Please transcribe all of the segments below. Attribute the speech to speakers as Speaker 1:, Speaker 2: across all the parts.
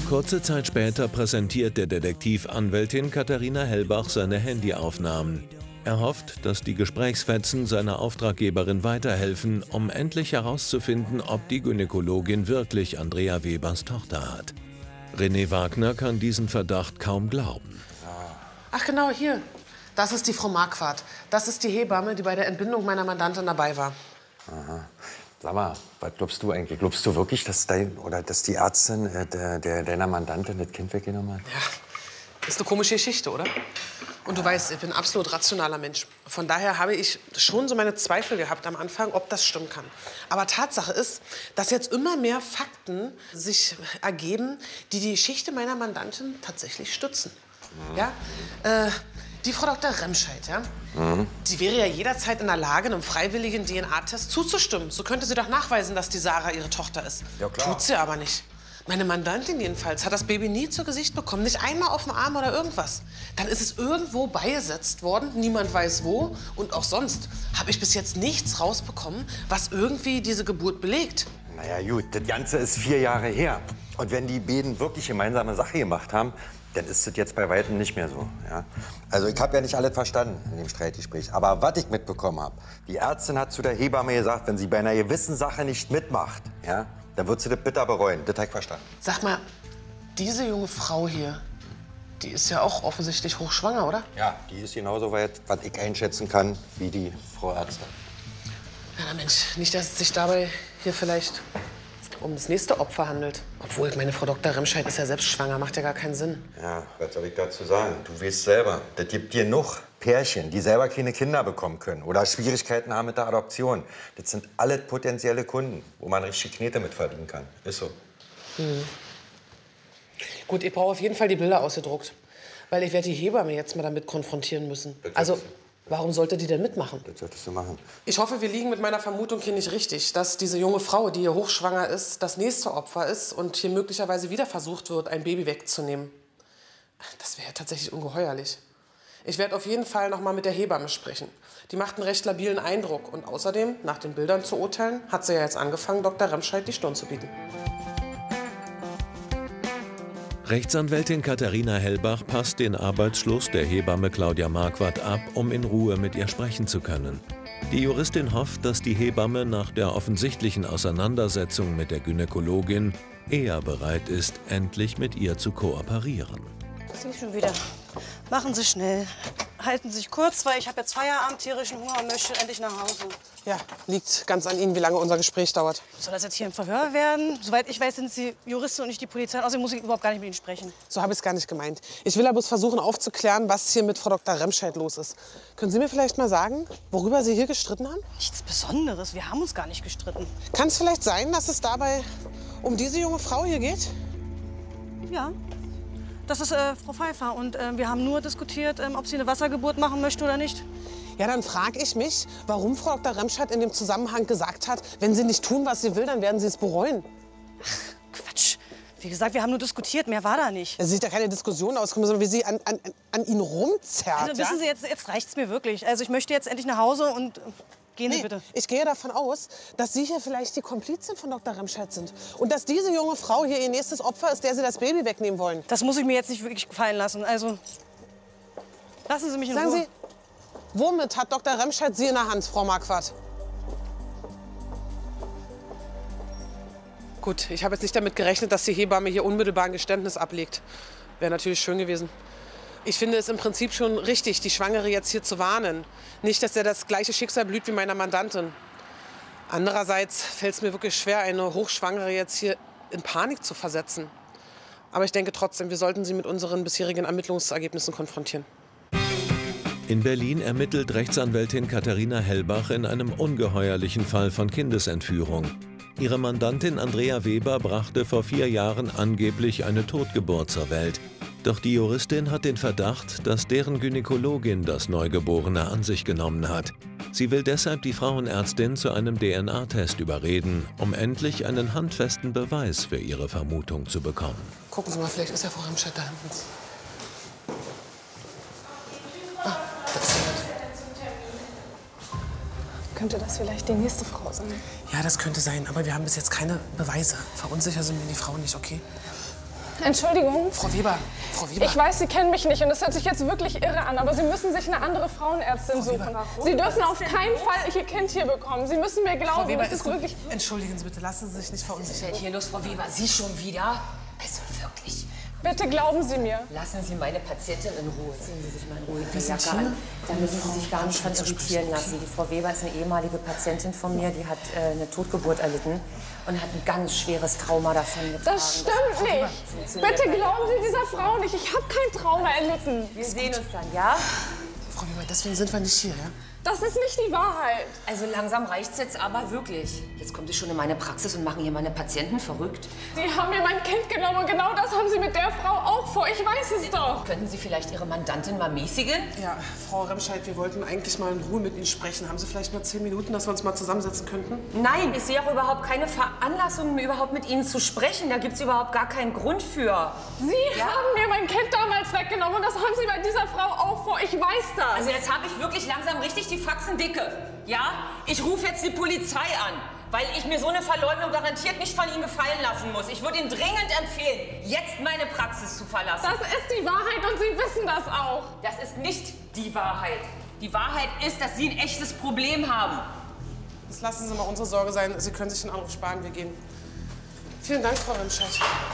Speaker 1: Kurze Zeit später präsentiert der Detektiv Anwältin Katharina Hellbach seine Handyaufnahmen. Er hofft, dass die Gesprächsfetzen seiner Auftraggeberin weiterhelfen, um endlich herauszufinden, ob die Gynäkologin wirklich Andrea Webers Tochter hat. René Wagner kann diesen Verdacht kaum glauben.
Speaker 2: Ach genau, hier. Das ist die Frau Marquardt. Das ist die Hebamme, die bei der Entbindung meiner Mandantin dabei war.
Speaker 3: Aha. Sag mal, was glaubst du eigentlich? Glaubst du wirklich, dass die Ärztin deiner Mandantin das Kind weggenommen hat?
Speaker 2: Ja, ist eine komische Geschichte, oder? Und du weißt, ich bin ein absolut rationaler Mensch. Von daher habe ich schon so meine Zweifel gehabt am Anfang, ob das stimmen kann. Aber Tatsache ist, dass jetzt immer mehr Fakten sich ergeben, die die Geschichte meiner Mandantin tatsächlich stützen. Ja? Die Frau Dr. Remscheid, ja? Die wäre ja jederzeit in der Lage, einem freiwilligen DNA-Test zuzustimmen. So könnte sie doch nachweisen, dass die Sarah ihre Tochter ist.
Speaker 3: Ja, klar.
Speaker 2: Tut sie aber nicht. Meine Mandantin jedenfalls hat das Baby nie zu Gesicht bekommen, nicht einmal auf dem Arm oder irgendwas. Dann ist es irgendwo beigesetzt worden, niemand weiß wo. Und auch sonst habe ich bis jetzt nichts rausbekommen, was irgendwie diese Geburt belegt.
Speaker 3: Naja gut, das Ganze ist 4 Jahre her. Und wenn die beiden wirklich gemeinsame Sache gemacht haben, dann ist das jetzt bei weitem nicht mehr so. Ja? Also ich habe ja nicht alles verstanden in dem Streitgespräch. Aber was ich mitbekommen habe, die Ärztin hat zu der Hebamme gesagt, wenn sie bei einer gewissen Sache nicht mitmacht, ja, dann wird sie das bitter bereuen. Das habe ich verstanden.
Speaker 2: Sag mal, diese junge Frau hier, die ist ja auch offensichtlich hochschwanger, oder?
Speaker 3: Ja, die ist genauso weit, was ich einschätzen kann, wie die Frau Ärztin.
Speaker 2: Ja, na Mensch, nicht, dass es sich dabei hier vielleicht um das nächste Opfer handelt. Obwohl, meine Frau Dr. Remscheid ist ja selbst schwanger, macht ja gar keinen Sinn.
Speaker 3: Ja, was soll ich dazu sagen? Du weißt selber, das gibt dir noch Pärchen, die selber keine Kinder bekommen können oder Schwierigkeiten haben mit der Adoption. Das sind alle potenzielle Kunden, wo man richtig Knete mit verdienen kann. Ist so.
Speaker 2: Gut, ich brauche auf jeden Fall die Bilder ausgedruckt. Weil ich werde die Hebamme jetzt mal damit konfrontieren müssen. Also, warum sollte die denn mitmachen?
Speaker 3: Das solltest du machen.
Speaker 2: Ich hoffe, wir liegen mit meiner Vermutung hier nicht richtig, dass diese junge Frau, die hier hochschwanger ist, das nächste Opfer ist und hier möglicherweise wieder versucht wird, ein Baby wegzunehmen. Das wäre ja tatsächlich ungeheuerlich. Ich werde auf jeden Fall noch mal mit der Hebamme sprechen. Die macht einen recht labilen Eindruck. Und außerdem, nach den Bildern zu urteilen, hat sie ja jetzt angefangen, Dr. Remscheid die Stirn zu bieten.
Speaker 1: Rechtsanwältin Katharina Hellbach passt den Arbeitsschluss der Hebamme Claudia Marquardt ab, um in Ruhe mit ihr sprechen zu können. Die Juristin hofft, dass die Hebamme nach der offensichtlichen Auseinandersetzung mit der Gynäkologin eher bereit ist, endlich mit ihr zu kooperieren.
Speaker 4: Sie schon wieder. Machen Sie schnell. Halten Sie sich kurz, weil ich habe jetzt Feierabend, tierischen Hunger und möchte endlich nach Hause.
Speaker 2: Ja, liegt ganz an Ihnen, wie lange unser Gespräch dauert.
Speaker 4: Soll das jetzt hier ein Verhör werden? Soweit ich weiß, sind Sie Juristin und nicht die Polizei. Außerdem muss ich überhaupt gar nicht mit Ihnen sprechen.
Speaker 2: So habe ich es gar nicht gemeint. Ich will aber bloß versuchen aufzuklären, was hier mit Frau Dr. Remscheid los ist. Können Sie mir vielleicht mal sagen, worüber Sie hier gestritten haben?
Speaker 4: Nichts Besonderes. Wir haben uns gar nicht gestritten.
Speaker 2: Kann es vielleicht sein, dass es dabei um diese junge Frau hier geht?
Speaker 4: Ja. Das ist Frau Pfeiffer. Und wir haben nur diskutiert, ob sie eine Wassergeburt machen möchte oder nicht.
Speaker 2: Ja, dann frage ich mich, warum Frau Dr. Remscheid in dem Zusammenhang gesagt hat, wenn sie nicht tun, was sie will, dann werden sie es bereuen.
Speaker 4: Ach, Quatsch. Wie gesagt, wir haben nur diskutiert. Mehr war da nicht.
Speaker 2: Es sieht ja keine Diskussion auskommen, sondern wie sie an ihn rumzerrt.
Speaker 4: Also, wissen Sie, jetzt reicht's mir wirklich. Also ich möchte jetzt endlich nach Hause und gehen Sie bitte.
Speaker 2: Ich gehe davon aus, dass Sie hier vielleicht die Komplizin von Dr. Remscheid sind. Und dass diese junge Frau hier ihr nächstes Opfer ist, der Sie das Baby wegnehmen wollen.
Speaker 4: Das muss ich mir jetzt nicht wirklich gefallen lassen. Also, lassen Sie mich in Ruhe.
Speaker 2: Sagen Sie, womit hat Dr. Remscheid Sie in der Hand, Frau Marquardt? Gut, ich habe jetzt nicht damit gerechnet, dass die Hebamme hier unmittelbar ein Geständnis ablegt. Wäre natürlich schön gewesen. Ich finde es im Prinzip schon richtig, die Schwangere jetzt hier zu warnen. Nicht, dass er das gleiche Schicksal blüht wie meiner Mandantin. Andererseits fällt es mir wirklich schwer, eine Hochschwangere jetzt hier in Panik zu versetzen. Aber ich denke trotzdem, wir sollten sie mit unseren bisherigen Ermittlungsergebnissen konfrontieren.
Speaker 1: In Berlin ermittelt Rechtsanwältin Katharina Hellbach in einem ungeheuerlichen Fall von Kindesentführung. Ihre Mandantin Andrea Weber brachte vor 4 Jahren angeblich eine Totgeburt zur Welt. Doch die Juristin hat den Verdacht, dass deren Gynäkologin das Neugeborene an sich genommen hat. Sie will deshalb die Frauenärztin zu einem DNA-Test überreden, um endlich einen handfesten Beweis für ihre Vermutung zu bekommen.
Speaker 2: Gucken Sie mal, vielleicht ist ja Frau Remscheid da hinten. Ah, das ist sie.
Speaker 5: Könnte das vielleicht die nächste Frau sein?
Speaker 2: Ja, das könnte sein, aber wir haben bis jetzt keine Beweise. Verunsichern Sie mir die Frau nicht, okay?
Speaker 5: Entschuldigung.
Speaker 2: Frau Weber,
Speaker 5: Ich weiß, Sie kennen mich nicht und das hört sich jetzt wirklich irre an, aber Sie müssen sich eine andere Frauenärztin suchen. Sie dürfen auf keinen Fall Ihr Kind hier bekommen. Sie müssen mir glauben,
Speaker 2: Frau Weber,
Speaker 5: das ist wirklich...
Speaker 2: Entschuldigen Sie bitte, lassen Sie sich nicht verunsichern.
Speaker 6: Was ist hier los, Frau Weber? Sie schon wieder? Also wirklich.
Speaker 5: Bitte glauben Sie mir.
Speaker 6: Lassen Sie meine Patientin in Ruhe. Ziehen Sie sich mal in Ruhe die Jacke an. Da müssen Sie sich gar nicht von irritieren lassen. Die Frau Weber ist eine ehemalige Patientin von mir, die hat eine Totgeburt erlitten und hat ein ganz schweres Trauma davon getragen.
Speaker 5: Das stimmt nicht. Bitte glauben Sie dieser Frau nicht. Ich habe kein Trauma erlitten.
Speaker 6: Wir sehen uns dann, ja?
Speaker 2: Frau Weber, deswegen sind wir nicht hier, ja?
Speaker 5: Das ist nicht die Wahrheit.
Speaker 6: Also langsam reicht's jetzt aber wirklich. Jetzt kommt Sie schon in meine Praxis und machen hier meine Patienten verrückt.
Speaker 5: Sie haben mir mein Kind genommen und genau das haben Sie mit der Frau auch vor. Ich weiß es doch.
Speaker 6: Könnten Sie vielleicht Ihre Mandantin mal mäßigen?
Speaker 2: Ja, Frau Remscheid, wir wollten eigentlich mal in Ruhe mit Ihnen sprechen. Haben Sie vielleicht mal 10 Minuten, dass wir uns mal zusammensetzen könnten?
Speaker 6: Nein, ich sehe auch überhaupt keine Veranlassung, überhaupt mit Ihnen zu sprechen. Da gibt's überhaupt gar keinen Grund für.
Speaker 5: Sie haben mir mein Kind damals weggenommen und das haben Sie bei dieser Frau auch vor. Ich weiß das.
Speaker 6: Also jetzt habe ich wirklich langsam richtig die Faxen dicke. Ja? Ich rufe jetzt die Polizei an, weil ich mir so eine Verleumdung garantiert nicht von Ihnen gefallen lassen muss. Ich würde Ihnen dringend empfehlen, jetzt meine Praxis zu verlassen.
Speaker 5: Das ist die Wahrheit und Sie wissen das auch.
Speaker 6: Das ist nicht die Wahrheit. Die Wahrheit ist, dass Sie ein echtes Problem haben.
Speaker 2: Das lassen Sie mal unsere Sorge sein. Sie können sich den Anruf sparen. Wir gehen. Vielen Dank, Frau Remscheid.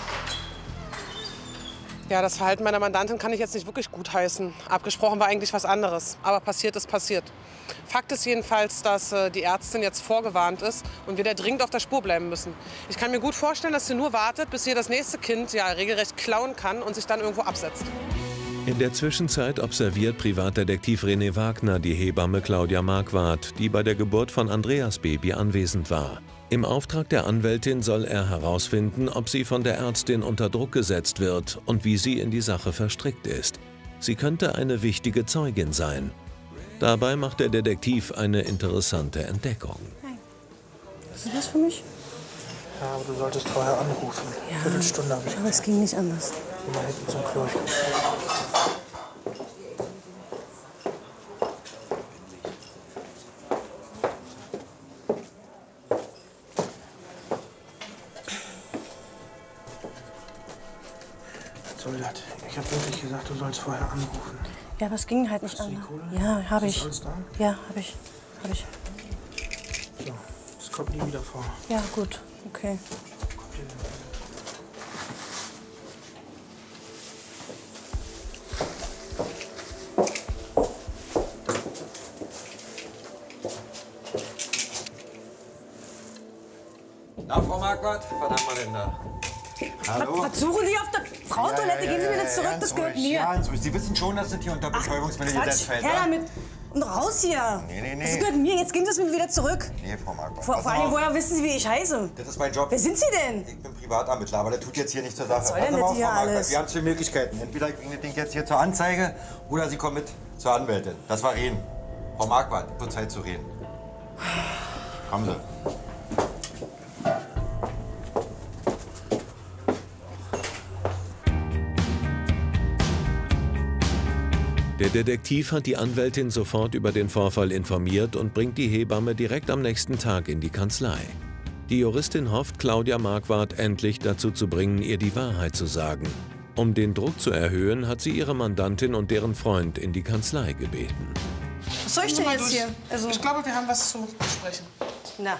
Speaker 2: Ja, das Verhalten meiner Mandantin kann ich jetzt nicht wirklich gutheißen. Abgesprochen war eigentlich was anderes. Aber passiert ist passiert. Fakt ist jedenfalls, dass die Ärztin jetzt vorgewarnt ist und wir da dringend auf der Spur bleiben müssen. Ich kann mir gut vorstellen, dass sie nur wartet, bis sie das nächste Kind ja regelrecht klauen kann und sich dann irgendwo absetzt.
Speaker 1: In der Zwischenzeit observiert Privatdetektiv René Wagner die Hebamme Claudia Marquardt, die bei der Geburt von Andreas Baby anwesend war. Im Auftrag der Anwältin soll er herausfinden, ob sie von der Ärztin unter Druck gesetzt wird und wie sie in die Sache verstrickt ist. Sie könnte eine wichtige Zeugin sein. Dabei macht der Detektiv eine interessante Entdeckung.
Speaker 4: Hey. Was ist das für mich?
Speaker 7: Ja, aber du solltest vorher anrufen.
Speaker 4: Ja.
Speaker 7: Viertelstunde habe ich.
Speaker 4: Aber es ging nicht anders.
Speaker 7: Geh mal hinten zum Klo. Was soll das? Ich habe wirklich gesagt, du sollst vorher anrufen.
Speaker 4: Ja, aber es ging halt nicht
Speaker 7: Hast du die
Speaker 4: anders.
Speaker 7: Kohle?
Speaker 4: Ja, habe
Speaker 7: Ist
Speaker 4: ich.
Speaker 7: alles da?
Speaker 4: Ja, habe ich.
Speaker 7: So, das kommt nie wieder vor.
Speaker 4: Ja, gut. Okay.
Speaker 3: Na, Frau Marquardt, was haben wir denn da? Hallo?
Speaker 4: Was suchen Sie auf der Frauentoilette? Geben Sie mir das zurück, das gehört mir.
Speaker 3: Ja, ganz ruhig. Sie wissen schon, dass das hier unter Betäubungsmittelgesetz fällt,
Speaker 4: Her
Speaker 3: wa?
Speaker 4: damit. Und raus hier.
Speaker 3: Nee.
Speaker 4: Das gehört mir. Jetzt geben Sie es mir wieder zurück.
Speaker 3: Nee, Frau Marquardt.
Speaker 4: Vor allem, woher wissen Sie, wie ich heiße?
Speaker 3: Das ist mein Job.
Speaker 4: Wer sind Sie denn?
Speaker 3: Ich bin Privatermittler, aber der tut jetzt hier nicht zur Sache.
Speaker 4: soll denn
Speaker 3: Passen Sie mal
Speaker 4: das
Speaker 3: auf,
Speaker 4: hier
Speaker 3: Frau Marquardt.
Speaker 4: alles?
Speaker 3: Wir haben 2 Möglichkeiten. Entweder ich bringe das Ding jetzt hier zur Anzeige oder Sie kommen mit zur Anwältin. Das war reden. Frau Marquardt, wird Zeit zu reden. Kommen Sie.
Speaker 1: Der Detektiv hat die Anwältin sofort über den Vorfall informiert und bringt die Hebamme direkt am nächsten Tag in die Kanzlei. Die Juristin hofft, Claudia Marquardt endlich dazu zu bringen, ihr die Wahrheit zu sagen. Um den Druck zu erhöhen, hat sie ihre Mandantin und deren Freund in die Kanzlei gebeten.
Speaker 4: Was soll ich denn
Speaker 2: Mal
Speaker 4: jetzt
Speaker 2: durch.
Speaker 4: hier? Also,
Speaker 2: Ich glaube, wir haben was zu besprechen.
Speaker 4: na,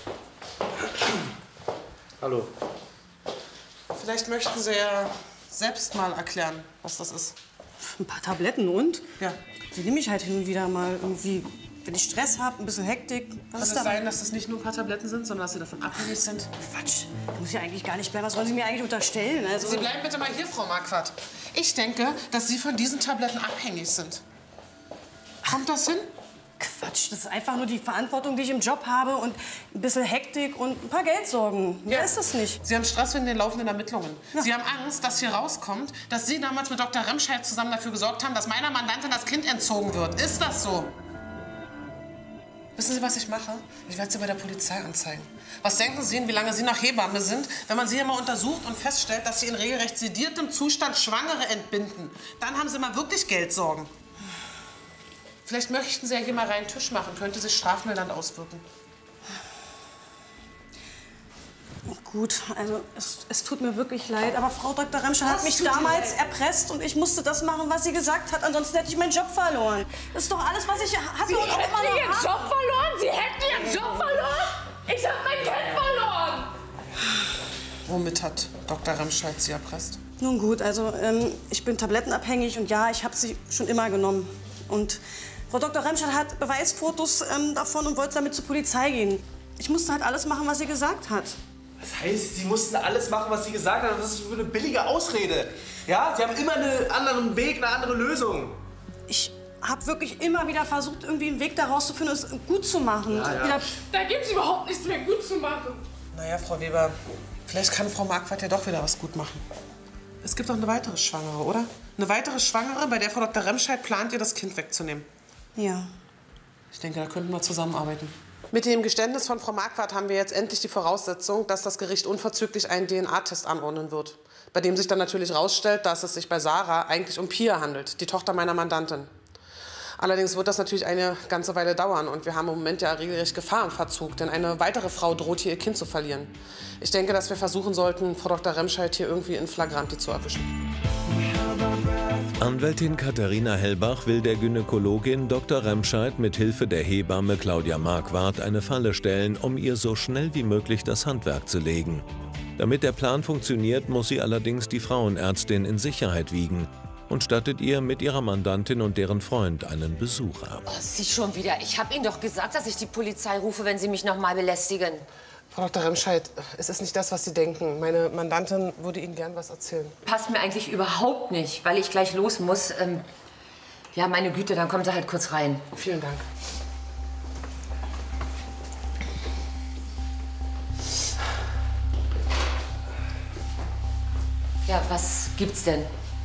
Speaker 7: Hallo.
Speaker 2: Vielleicht möchten Sie ja selbst mal erklären, was das ist.
Speaker 4: ein paar Tabletten und?
Speaker 2: Ja.
Speaker 4: Die nehme ich halt hin und wieder mal irgendwie, wenn ich Stress habe, ein bisschen Hektik.
Speaker 2: Kann es sein, dass das nicht nur ein paar Tabletten sind, sondern dass Sie davon abhängig sind?
Speaker 4: Quatsch. Da muss ich eigentlich gar nicht bleiben. Was wollen Sie mir eigentlich unterstellen? Also,
Speaker 2: Sie bleiben bitte mal hier, Frau Marquardt. Ich denke, dass Sie von diesen Tabletten abhängig sind. Kommt das hin?
Speaker 4: Quatsch. Das ist einfach nur die Verantwortung, die ich im Job habe und ein bisschen Hektik und ein paar Geldsorgen. Mehr ist das nicht.
Speaker 2: Sie haben Stress wegen den laufenden Ermittlungen. Ja. Sie haben Angst, dass hier rauskommt, dass Sie damals mit Dr. Remscheid zusammen dafür gesorgt haben, dass meiner Mandantin das Kind entzogen wird. Ist das so? Wissen Sie, was ich mache? Ich werde Sie bei der Polizei anzeigen. Was denken Sie, wie lange Sie noch Hebamme sind, wenn man Sie hier mal untersucht und feststellt, dass Sie in regelrecht sediertem Zustand Schwangere entbinden? Dann haben Sie mal wirklich Geldsorgen. Vielleicht möchten Sie ja hier mal reinen Tisch machen. Könnte sich strafmildernd auswirken.
Speaker 4: Gut, also es tut mir wirklich leid, aber Frau Dr. Remscheid hat mich damals erpresst und ich musste das machen, was sie gesagt hat. Ansonsten hätte ich meinen Job verloren. Das ist doch alles, was ich hatte.
Speaker 5: Sie hätten Ihren Job verloren? Sie hätten Ihren Job verloren? Ich habe mein Kind verloren!
Speaker 2: Womit hat Dr. Remscheid Sie erpresst?
Speaker 4: Nun gut, also ich bin tablettenabhängig und ja, ich habe sie schon immer genommen. Und Frau Dr. Remscheid hat Beweisfotos davon und wollte damit zur Polizei gehen. Ich musste halt alles machen, was sie gesagt hat.
Speaker 8: Das heißt, Sie mussten alles machen, was Sie gesagt haben? Was ist das für eine billige Ausrede? Ja, Sie haben immer einen anderen Weg, eine andere Lösung.
Speaker 4: Ich habe wirklich immer wieder versucht, irgendwie einen Weg daraus zu finden, es gut zu machen.
Speaker 8: Ja.
Speaker 5: Da gibt's überhaupt nichts mehr gut zu machen.
Speaker 2: Naja, Frau Weber, vielleicht kann Frau Marquardt ja doch wieder was gut machen. Es gibt doch eine weitere Schwangere, oder? Eine weitere Schwangere, bei der Frau Dr. Remscheid plant, ihr das Kind wegzunehmen.
Speaker 4: Ja.
Speaker 2: Ich denke, da könnten wir zusammenarbeiten. Mit dem Geständnis von Frau Marquardt haben wir jetzt endlich die Voraussetzung, dass das Gericht unverzüglich einen DNA-Test anordnen wird. Bei dem sich dann natürlich herausstellt, dass es sich bei Sarah eigentlich um Pia handelt, die Tochter meiner Mandantin. Allerdings wird das natürlich eine ganze Weile dauern und wir haben im Moment ja regelrecht Gefahr im Verzug, denn eine weitere Frau droht hier ihr Kind zu verlieren. Ich denke, dass wir versuchen sollten, Frau Dr. Remscheid hier irgendwie in Flagranti zu erwischen.
Speaker 1: Anwältin Katharina Hellbach will der Gynäkologin Dr. Remscheid mit Hilfe der Hebamme Claudia Marquardt eine Falle stellen, um ihr so schnell wie möglich das Handwerk zu legen. Damit der Plan funktioniert, muss sie allerdings die Frauenärztin in Sicherheit wiegen und stattet ihr mit ihrer Mandantin und deren Freund einen Besuch ab.
Speaker 6: Oh, Sie schon wieder. Ich habe Ihnen doch gesagt, dass ich die Polizei rufe, wenn Sie mich noch mal belästigen.
Speaker 2: Frau Dr. Remscheid, es ist nicht das, was Sie denken. Meine Mandantin würde Ihnen gern was erzählen.
Speaker 6: Passt mir eigentlich überhaupt nicht, weil ich gleich los muss. Ja, meine Güte, dann kommt er halt kurz rein.
Speaker 2: Vielen Dank.
Speaker 6: Ja, was gibt's denn?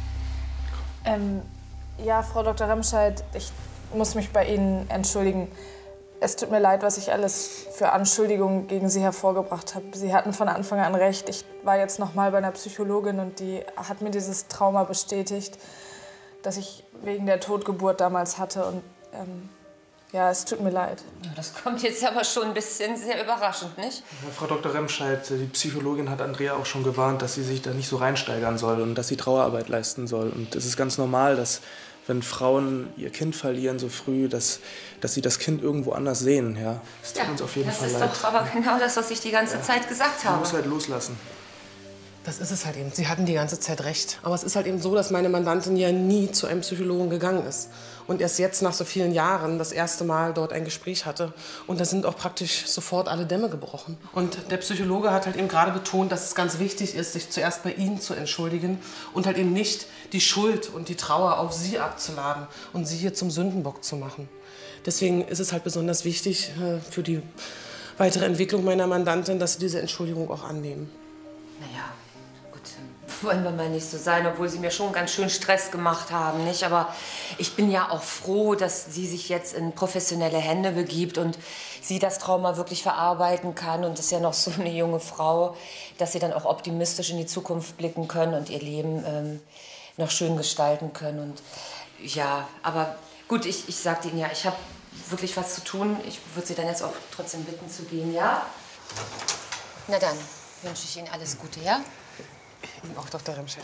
Speaker 5: Ja, Frau Dr. Remscheid, ich muss mich bei Ihnen entschuldigen. Es tut mir leid, was ich alles für Anschuldigungen gegen Sie hervorgebracht habe. Sie hatten von Anfang an recht. Ich war jetzt noch mal bei einer Psychologin und die hat mir dieses Trauma bestätigt, das ich wegen der Totgeburt damals hatte. Und ja, es tut mir leid.
Speaker 6: Das kommt jetzt aber schon ein bisschen sehr überraschend, nicht?
Speaker 7: Ja, Frau Dr. Remscheid, die Psychologin hat Andrea auch schon gewarnt, dass sie sich da nicht so reinsteigern soll und dass sie Trauerarbeit leisten soll. Und es ist ganz normal, dass wenn Frauen ihr Kind verlieren so früh, dass sie das Kind irgendwo anders sehen. Ja, das tut uns auf jeden Fall leid.
Speaker 6: Das ist doch aber genau das, was ich die ganze Zeit gesagt habe.
Speaker 7: Man muss halt loslassen.
Speaker 2: Das ist es halt eben. Sie hatten die ganze Zeit recht. Aber es ist halt eben so, dass meine Mandantin ja nie zu einem Psychologen gegangen ist. Und erst jetzt, nach so vielen Jahren, das erste Mal dort ein Gespräch hatte. Und da sind auch praktisch sofort alle Dämme gebrochen. Und der Psychologe hat halt eben gerade betont, dass es ganz wichtig ist, sich zuerst bei Ihnen zu entschuldigen und halt eben nicht die Schuld und die Trauer auf Sie abzuladen und Sie hier zum Sündenbock zu machen. Deswegen ist es halt besonders wichtig für die weitere Entwicklung meiner Mandantin, dass Sie diese Entschuldigung auch annehmen.
Speaker 6: Naja, gut, wollen wir mal nicht so sein, obwohl Sie mir schon ganz schön Stress gemacht haben, nicht? Aber ich bin ja auch froh, dass sie sich jetzt in professionelle Hände begibt und sie das Trauma wirklich verarbeiten kann. Und ist ja noch so eine junge Frau, dass sie dann auch optimistisch in die Zukunft blicken können und ihr Leben noch schön gestalten können. Und ja, aber gut, ich sagte Ihnen ja, ich habe wirklich was zu tun. Ich würde Sie dann jetzt auch trotzdem bitten zu gehen, ja? Na dann wünsche ich Ihnen alles Gute, ja?
Speaker 2: Ihnen auch, Dr. Remscheid.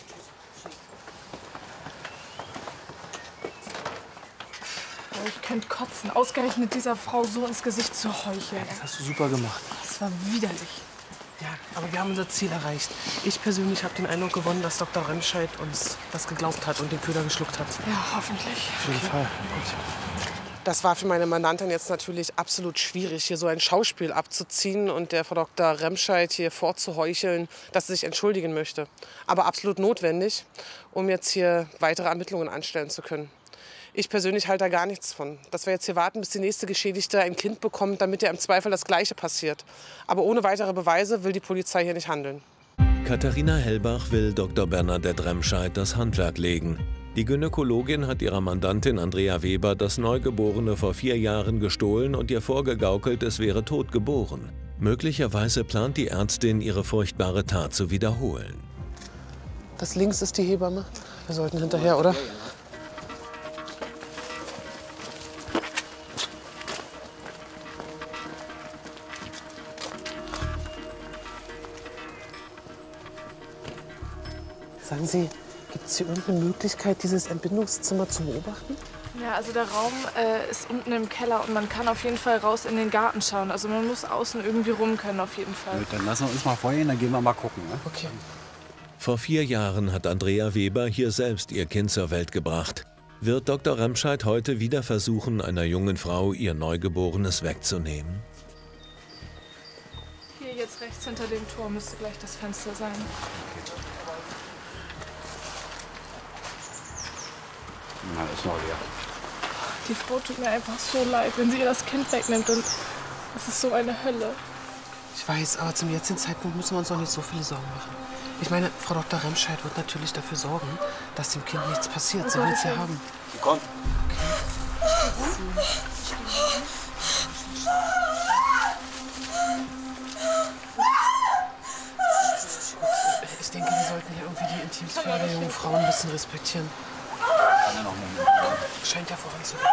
Speaker 5: Ich könnte kotzen, ausgerechnet dieser Frau so ins Gesicht zu heucheln.
Speaker 7: Das hast du super gemacht.
Speaker 5: Das war widerlich.
Speaker 2: Ja, aber wir haben unser Ziel erreicht. Ich persönlich habe den Eindruck gewonnen, dass Dr. Remscheid uns das geglaubt hat und den Köder geschluckt hat.
Speaker 5: Ja, hoffentlich.
Speaker 7: Auf jeden Fall.
Speaker 2: Das war für meine Mandantin jetzt natürlich absolut schwierig, hier so ein Schauspiel abzuziehen und der Frau Dr. Remscheid hier vorzuheucheln, dass sie sich entschuldigen möchte. Aber absolut notwendig, um jetzt hier weitere Ermittlungen anstellen zu können. Ich persönlich halte da gar nichts von. Dass wir jetzt hier warten, bis die nächste Geschädigte ein Kind bekommt, damit ihr im Zweifel das Gleiche passiert. Aber ohne weitere Beweise will die Polizei hier nicht handeln.
Speaker 1: Katharina Hellbach will Dr. Bernadette Remscheid das Handwerk legen. Die Gynäkologin hat ihrer Mandantin Andrea Weber das Neugeborene vor 4 Jahren gestohlen und ihr vorgegaukelt, es wäre tot geboren. Möglicherweise plant die Ärztin, ihre furchtbare Tat zu wiederholen.
Speaker 2: Das links ist die Hebamme. Wir sollten hinterher, oder? Sagen Sie, gibt es hier irgendeine Möglichkeit, dieses Entbindungszimmer zu beobachten?
Speaker 5: Ja, also der Raum ist unten im Keller und man kann auf jeden Fall raus in den Garten schauen. Also man muss außen irgendwie rum können auf jeden Fall.
Speaker 9: Gut, dann lassen wir uns mal vorgehen, dann gehen wir mal gucken. Ne?
Speaker 2: Okay.
Speaker 1: Vor 4 Jahren hat Andrea Weber hier selbst ihr Kind zur Welt gebracht. Wird Dr. Remscheid heute wieder versuchen, einer jungen Frau ihr Neugeborenes wegzunehmen?
Speaker 5: Hier jetzt rechts hinter dem Tor müsste gleich das Fenster sein.
Speaker 9: Na, ist noch leer.
Speaker 5: Die Frau tut mir einfach so leid, wenn sie ihr das Kind wegnimmt. Und das ist so eine Hölle.
Speaker 2: Ich weiß, aber zum jetzigen Zeitpunkt müssen wir uns noch nicht so viele Sorgen machen. Ich meine, Frau Dr. Remscheid wird natürlich dafür sorgen, dass dem Kind nichts passiert. Sie will es ja haben.
Speaker 9: Komm.
Speaker 2: Ich denke, wir sollten hier irgendwie die Intimsphäre der jungen Frauen ein bisschen respektieren.
Speaker 9: Kann ja noch einen Moment.
Speaker 2: Scheint ja voranzugehen.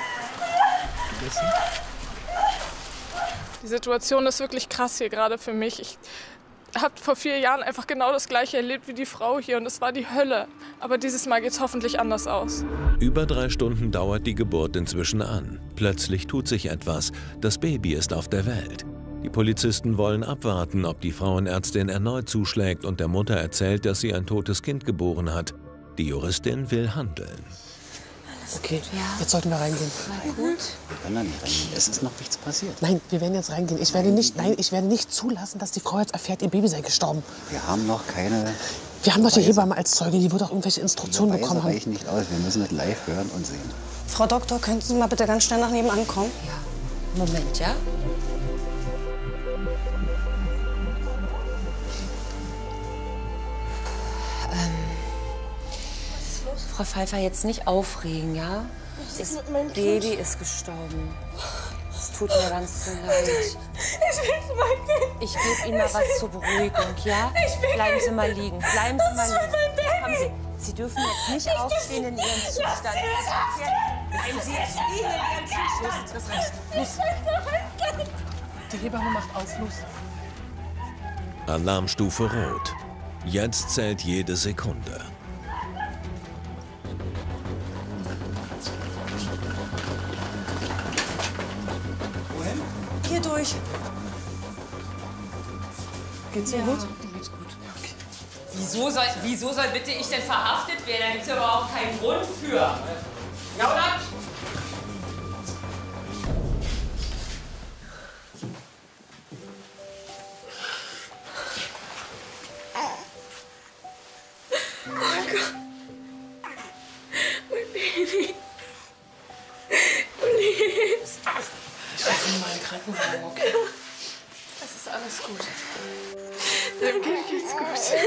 Speaker 5: Die Situation ist wirklich krass hier gerade für mich. Ich habe vor 4 Jahren einfach genau das Gleiche erlebt wie die Frau hier und es war die Hölle. Aber dieses Mal geht es hoffentlich anders aus.
Speaker 1: Über 3 Stunden dauert die Geburt inzwischen an. Plötzlich tut sich etwas. Das Baby ist auf der Welt. Die Polizisten wollen abwarten, ob die Frauenärztin erneut zuschlägt und der Mutter erzählt, dass sie ein totes Kind geboren hat. Die Juristin will handeln.
Speaker 2: Okay, jetzt sollten wir reingehen.
Speaker 9: Wir können da nicht reingehen. Es ist noch nichts passiert.
Speaker 2: Nein, wir werden jetzt reingehen. Ich werde nicht zulassen, dass die Frau jetzt erfährt, ihr Baby sei gestorben.
Speaker 9: Wir haben noch keine...
Speaker 2: Wir haben doch die Hebamme als Zeuge, die wird auch irgendwelche Instruktionen
Speaker 9: Beweise
Speaker 2: bekommen haben.
Speaker 9: reichen nicht aus. Wir müssen das live hören und sehen.
Speaker 4: Frau Doktor, könnten Sie mal bitte ganz schnell nach nebenan kommen?
Speaker 6: Ja. Moment, ja? Frau Pfeiffer, jetzt nicht aufregen, ja? Das Baby ist gestorben. Es tut mir ganz so leid.
Speaker 10: Ich will mein Kind.
Speaker 6: Ich gebe Ihnen mal was zur Beruhigung, ja? Bleiben Sie mal liegen. Bleiben Sie mal liegen. Haben Sie dürfen jetzt nicht aufstehen in Ihrem Zustand. Bleiben Sie jetzt liegen in Ihrem Zustand.
Speaker 2: Das reicht. Los. Die Hebamme macht auf. Los.
Speaker 1: Alarmstufe Rot. Jetzt zählt jede Sekunde.
Speaker 4: Hier durch.
Speaker 2: Geht's Ihnen gut?
Speaker 6: Geht's gut. Okay. Wieso soll bitte ich denn verhaftet werden? Da gibt's ja überhaupt keinen Grund für. Ja, oder?
Speaker 10: Mein Baby.
Speaker 2: Ich rufe mal einen Krankenwagen, okay?
Speaker 5: Es ist alles gut. Dem Kind geht's gut.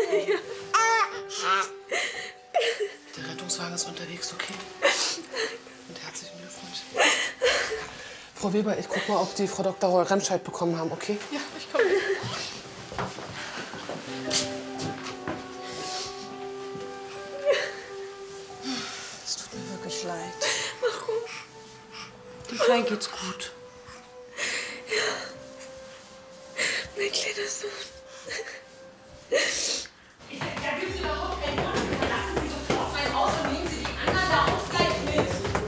Speaker 2: Der Rettungswagen ist unterwegs, okay? Und herzlichen Glückwunsch. Frau Weber, ich guck mal, ob die Frau Dr. Remscheid bekommen haben, okay?
Speaker 5: Ja, ich komme.
Speaker 4: Es tut mir wirklich leid.
Speaker 10: Warum?
Speaker 4: Dem Kleinen geht's gut.
Speaker 10: Mein kleiner Sohn.
Speaker 6: Da gibt es überhaupt keinen Grund. Verlassen Sie sofort mein Haus und nehmen Sie die anderen da auch gleich mit.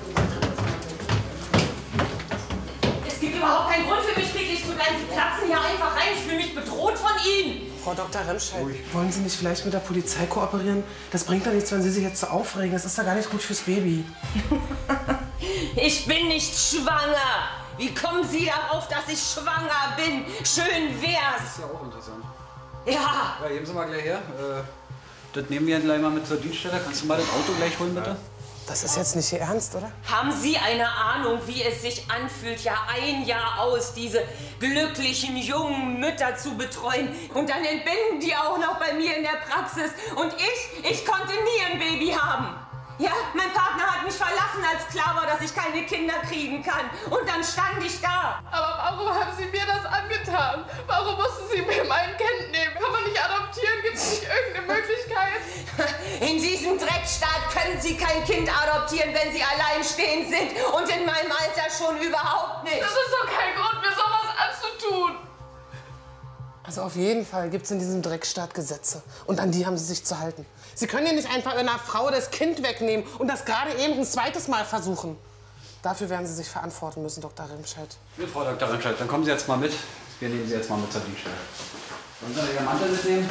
Speaker 6: Es gibt überhaupt keinen Grund für mich, friedlich zu bleiben. Sie platzen hier einfach rein. Ich fühle mich bedroht von Ihnen.
Speaker 2: Frau Dr. Remscheid, wollen Sie nicht vielleicht mit der Polizei kooperieren? Das bringt doch nichts, wenn Sie sich jetzt so aufregen. Das ist doch gar nicht gut fürs Baby.
Speaker 6: Ich bin nicht schwanger. Wie kommen Sie darauf, dass ich schwanger bin? Schön wär's.
Speaker 9: Das ist ja auch interessant.
Speaker 6: Ja.
Speaker 9: Ja, geben Sie mal gleich her. Das nehmen wir gleich mal mit zur Dienststelle. Kannst du mal das Auto gleich holen, bitte?
Speaker 2: Das ist jetzt nicht Ihr Ernst, oder?
Speaker 6: Haben Sie eine Ahnung, wie es sich anfühlt, ja ein Jahr aus diese glücklichen jungen Mütter zu betreuen? Und dann entbinden die auch noch bei mir in der Praxis. Und ich konnte nie ein Baby haben. Ja, mein Partner hat mich verlassen, als klar war, dass ich keine Kinder kriegen kann. Und dann stand ich da.
Speaker 5: Aber warum haben Sie mir das angetan? Warum mussten Sie mir mein Kind nehmen? Kann man nicht adoptieren? Gibt es nicht irgendeine Möglichkeit?
Speaker 6: In diesem Dreckstaat können Sie kein Kind adoptieren, wenn Sie alleinstehend sind. Und in meinem Alter schon überhaupt nicht.
Speaker 5: Das ist doch kein Grund, mir sowas anzutun.
Speaker 2: Also auf jeden Fall gibt es in diesem Dreckstaat Gesetze. Und an die haben Sie sich zu halten. Sie können ja nicht einfach einer Frau das Kind wegnehmen und das gerade eben ein zweites Mal versuchen. Dafür werden Sie sich verantworten müssen, Dr. Remscheid.
Speaker 9: Ja, Frau Dr. Remscheid, dann kommen Sie jetzt mal mit. Wir nehmen Sie jetzt mal mit zur Dienststelle. Wollen Sie Ihren Mantel mitnehmen?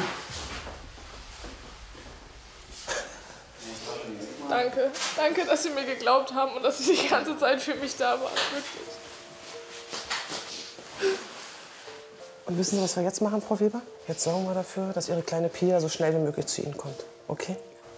Speaker 5: Danke. Danke, dass Sie mir geglaubt haben und dass Sie die ganze Zeit für mich da waren. Wirklich.
Speaker 2: Und wissen Sie, was wir jetzt machen, Frau Weber? Jetzt sorgen wir dafür, dass Ihre kleine Pia so schnell wie möglich zu Ihnen kommt. Okay?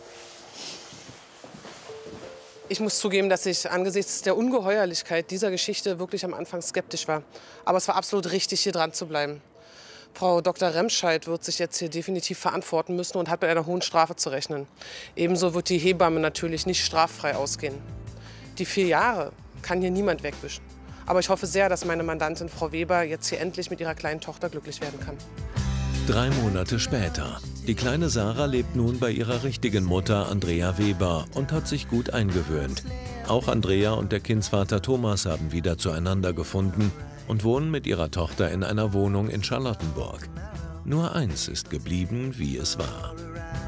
Speaker 2: Ich muss zugeben, dass ich angesichts der Ungeheuerlichkeit dieser Geschichte wirklich am Anfang skeptisch war. Aber es war absolut richtig, hier dran zu bleiben. Frau Dr. Remscheid wird sich jetzt hier definitiv verantworten müssen und hat mit einer hohen Strafe zu rechnen. Ebenso wird die Hebamme natürlich nicht straffrei ausgehen. Die 4 Jahre kann hier niemand wegwischen. Aber ich hoffe sehr, dass meine Mandantin Frau Weber jetzt hier endlich mit ihrer kleinen Tochter glücklich werden kann.
Speaker 1: 3 Monate später. Die kleine Sarah lebt nun bei ihrer richtigen Mutter Andrea Weber und hat sich gut eingewöhnt. Auch Andrea und der Kindsvater Thomas haben wieder zueinander gefunden und wohnen mit ihrer Tochter in einer Wohnung in Charlottenburg. Nur eins ist geblieben, wie es war.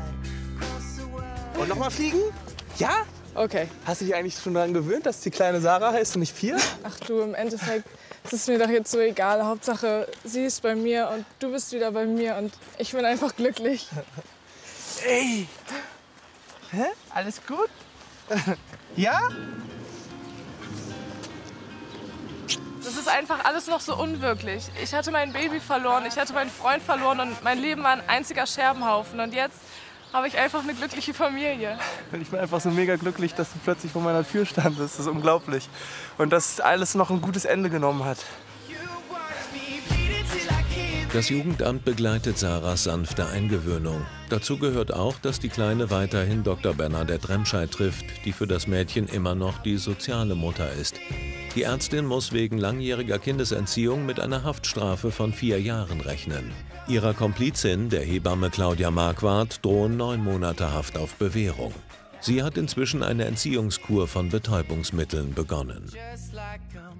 Speaker 8: Und nochmal fliegen? Ja?
Speaker 5: Okay.
Speaker 8: Hast du dich eigentlich schon daran gewöhnt, dass die kleine Sarah heißt und nicht Pia?
Speaker 5: Ach du, im Endeffekt ist es mir doch jetzt so egal. Hauptsache, sie ist bei mir und du bist wieder bei mir und ich bin einfach glücklich.
Speaker 8: Ey! Hä? Alles gut? Ja?
Speaker 5: Das ist einfach alles noch so unwirklich. Ich hatte mein Baby verloren, ich hatte meinen Freund verloren und mein Leben war ein einziger Scherbenhaufen. Und jetzt habe ich einfach eine glückliche Familie.
Speaker 8: Ich bin einfach so mega glücklich, dass du plötzlich vor meiner Tür standest. Das ist unglaublich. Und dass alles noch ein gutes Ende genommen hat.
Speaker 1: Das Jugendamt begleitet Sarahs sanfte Eingewöhnung. Dazu gehört auch, dass die Kleine weiterhin Dr. Bernadette Remscheid trifft, die für das Mädchen immer noch die soziale Mutter ist. Die Ärztin muss wegen langjähriger Kindesentziehung mit einer Haftstrafe von 4 Jahren rechnen. Ihrer komplizin, der Hebamme Claudia Marquardt, drohen 9 Monate Haft auf Bewährung. Sie hat inzwischen eine Entziehungskur von Betäubungsmitteln begonnen.